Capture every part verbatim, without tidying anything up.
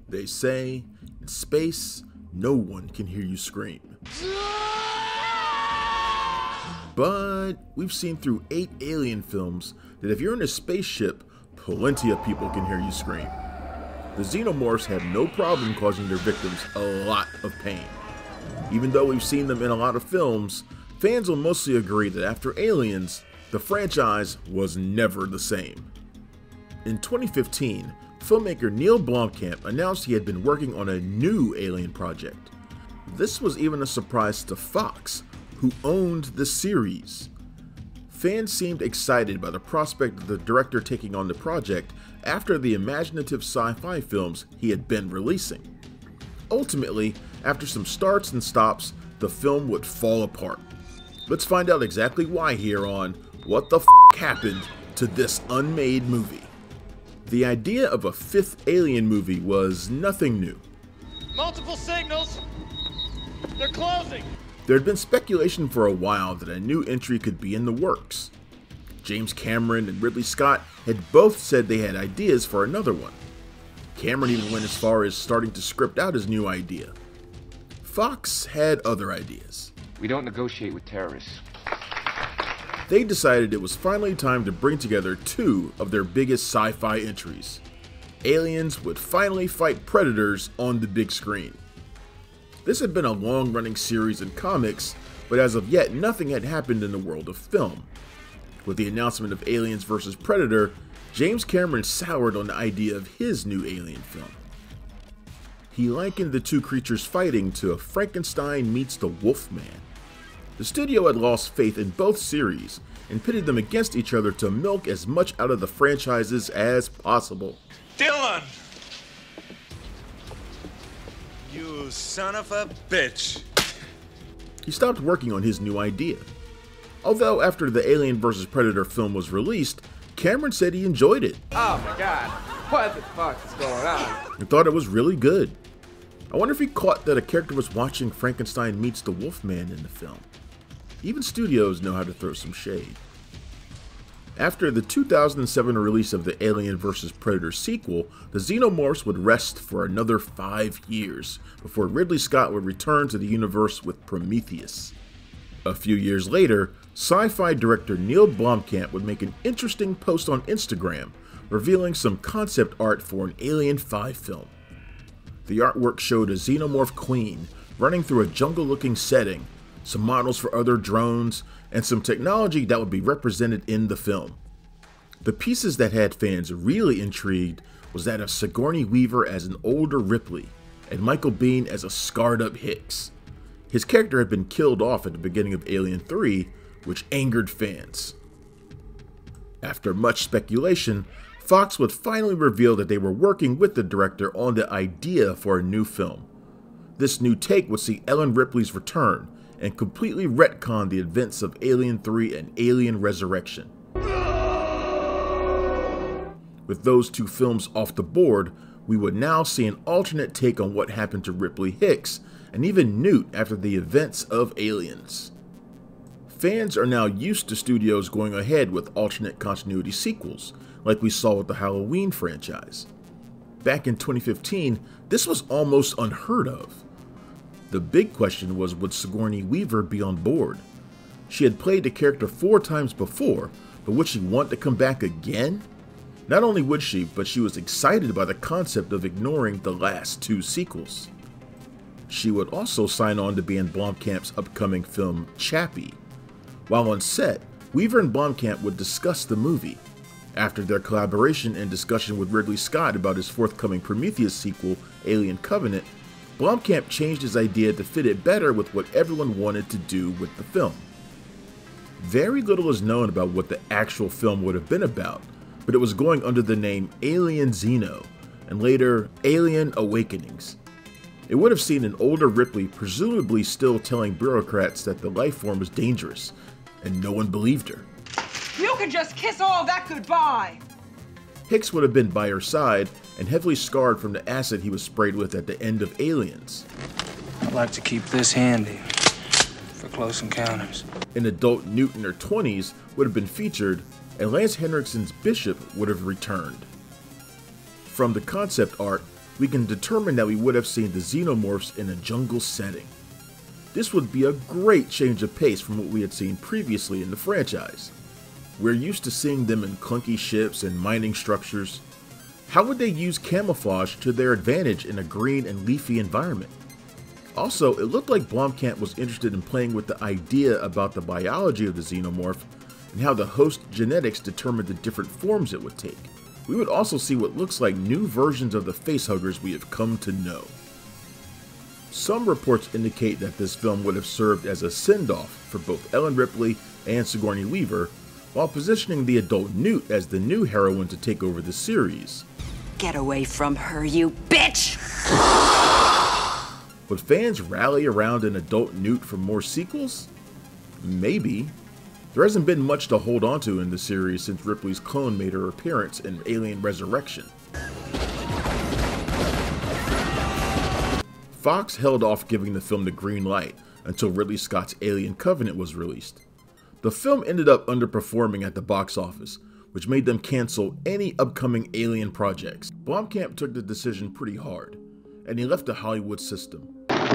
They say, in space, no one can hear you scream. But we've seen through eight Alien films that if you're in a spaceship, plenty of people can hear you scream. The Xenomorphs have no problem causing their victims a lot of pain. Even though we've seen them in a lot of films, fans will mostly agree that after Aliens, the franchise was never the same. In twenty fifteen, filmmaker Neill Blomkamp announced he had been working on a new Alien project. This was even a surprise to Fox, who owned the series. Fans seemed excited by the prospect of the director taking on the project after the imaginative sci-fi films he had been releasing. Ultimately, after some starts and stops, the film would fall apart. Let's find out exactly why here on What the F*** Happened to This Unmade Movie. The idea of a fifth Alien movie was nothing new. Multiple signals! They're closing! There had been speculation for a while that a new entry could be in the works. James Cameron and Ridley Scott had both said they had ideas for another one. Cameron even went as far as starting to script out his new idea. Fox had other ideas. We don't negotiate with terrorists. They decided it was finally time to bring together two of their biggest sci-fi entries. Aliens would finally fight predators on the big screen. This had been a long-running series in comics, but as of yet, nothing had happened in the world of film. With the announcement of Aliens versus Predator, James Cameron soured on the idea of his new Alien film. He likened the two creatures fighting to a Frankenstein meets the Wolfman. The studio had lost faith in both series and pitted them against each other to milk as much out of the franchises as possible. Dylan! You son of a bitch. He stopped working on his new idea. Although after the Alien versus Predator film was released, Cameron said he enjoyed it. Oh my god, what the fuck is going on? And thought it was really good. I wonder if he caught that a character was watching Frankenstein meets the Wolfman in the film. Even studios know how to throw some shade. After the two thousand seven release of the Alien versus Predator sequel, the Xenomorphs would rest for another five years before Ridley Scott would return to the universe with Prometheus. A few years later, sci-fi director Neill Blomkamp would make an interesting post on Instagram revealing some concept art for an Alien five film. The artwork showed a xenomorph queen running through a jungle-looking setting, some models for other drones, and some technology that would be represented in the film. The pieces that had fans really intrigued was that of Sigourney Weaver as an older Ripley, and Michael Biehn as a scarred-up Hicks. His character had been killed off at the beginning of Alien three, which angered fans. After much speculation, Fox would finally reveal that they were working with the director on the idea for a new film. This new take would see Ellen Ripley's return and completely retcon the events of Alien three and Alien Resurrection. With those two films off the board, we would now see an alternate take on what happened to Ripley Hicks and even Newt after the events of Aliens. Fans are now used to studios going ahead with alternate continuity sequels, like we saw with the Halloween franchise. Back in twenty fifteen, this was almost unheard of. The big question was, would Sigourney Weaver be on board? She had played the character four times before, but would she want to come back again? Not only would she, but she was excited by the concept of ignoring the last two sequels. She would also sign on to be in Blomkamp's upcoming film, Chappie. While on set, Weaver and Blomkamp would discuss the movie. After their collaboration and discussion with Ridley Scott about his forthcoming Prometheus sequel, Alien Covenant, Blomkamp changed his idea to fit it better with what everyone wanted to do with the film. Very little is known about what the actual film would have been about, but it was going under the name Alien Xeno, and later Alien Awakenings. It would have seen an older Ripley presumably still telling bureaucrats that the life form was dangerous, and no one believed her. You can just kiss all that goodbye! Hicks would have been by her side and heavily scarred from the acid he was sprayed with at the end of Aliens. I'd like to keep this handy for close encounters. An adult Newt in her twenties would have been featured, and Lance Henriksen's Bishop would have returned. From the concept art, we can determine that we would have seen the Xenomorphs in a jungle setting. This would be a great change of pace from what we had seen previously in the franchise. We're used to seeing them in clunky ships and mining structures. How would they use camouflage to their advantage in a green and leafy environment? Also, it looked like Blomkamp was interested in playing with the idea about the biology of the Xenomorph and how the host genetics determined the different forms it would take. We would also see what looks like new versions of the facehuggers we have come to know. Some reports indicate that this film would have served as a send-off for both Ellen Ripley and Sigourney Weaver, while positioning the adult Newt as the new heroine to take over the series. Get away from her, you bitch! Would fans rally around an adult Newt for more sequels? Maybe. There hasn't been much to hold onto in the series since Ripley's clone made her appearance in Alien Resurrection. Fox held off giving the film the green light until Ridley Scott's Alien Covenant was released. The film ended up underperforming at the box office, which made them cancel any upcoming Alien projects. Blomkamp took the decision pretty hard, and he left the Hollywood system.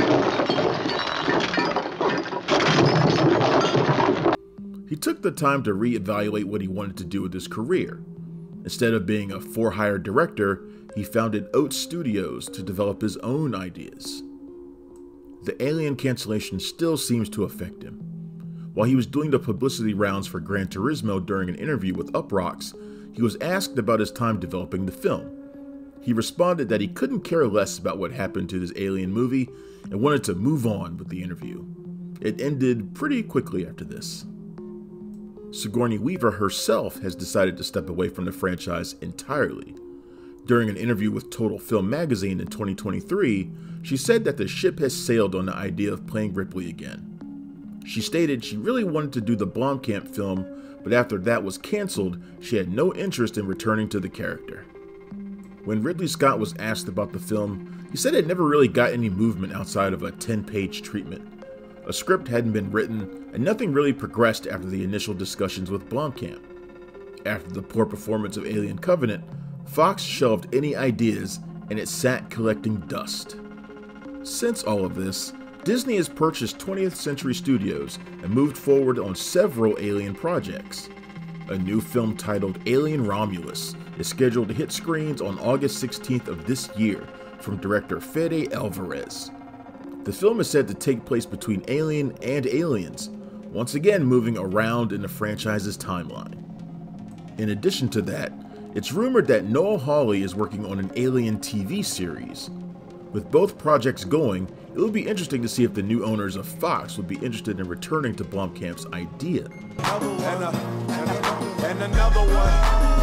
He took the time to reevaluate what he wanted to do with his career. Instead of being a for-hire director, he founded Oat Studios to develop his own ideas. The Alien cancellation still seems to affect him. While he was doing the publicity rounds for Gran Turismo during an interview with Uproxx, he was asked about his time developing the film. He responded that he couldn't care less about what happened to this Alien movie and wanted to move on with the interview. It ended pretty quickly after this. Sigourney Weaver herself has decided to step away from the franchise entirely. During an interview with Total Film magazine in twenty twenty-three, she said that the ship has sailed on the idea of playing Ripley again. She stated she really wanted to do the Blomkamp film, but after that was cancelled, she had no interest in returning to the character. When Ridley Scott was asked about the film, he said it never really got any movement outside of a ten-page treatment. A script hadn't been written, and nothing really progressed after the initial discussions with Blomkamp. After the poor performance of Alien Covenant, Fox shelved any ideas, and it sat collecting dust. Since all of this, Disney has purchased twentieth Century Studios and moved forward on several Alien projects. A new film titled Alien Romulus is scheduled to hit screens on August sixteenth of this year from director Fede Alvarez. The film is said to take place between Alien and Aliens, once again moving around in the franchise's timeline. In addition to that, it's rumored that Noah Hawley is working on an Alien T V series. With both projects going, it would be interesting to see if the new owners of Fox would be interested in returning to Blomkamp's idea. And, uh, and another one.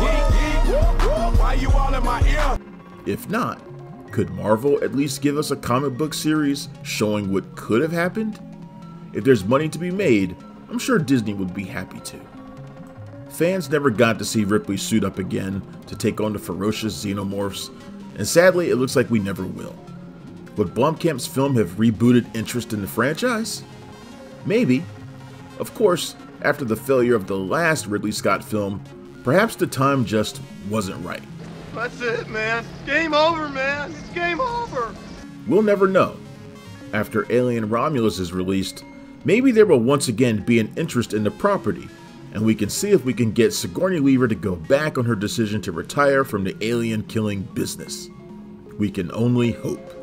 Why you all in my ear? If not, could Marvel at least give us a comic book series showing what could have happened? If there's money to be made, I'm sure Disney would be happy to. Fans never got to see Ripley suit up again to take on the ferocious Xenomorphs, and sadly it looks like we never will. Would Blomkamp's film have rebooted interest in the franchise? Maybe. Of course, after the failure of the last Ridley Scott film, perhaps the time just wasn't right. That's it, man. Game over, man. It's game over. We'll never know. After Alien Romulus is released, maybe there will once again be an interest in the property, and we can see if we can get Sigourney Weaver to go back on her decision to retire from the alien killing business. We can only hope.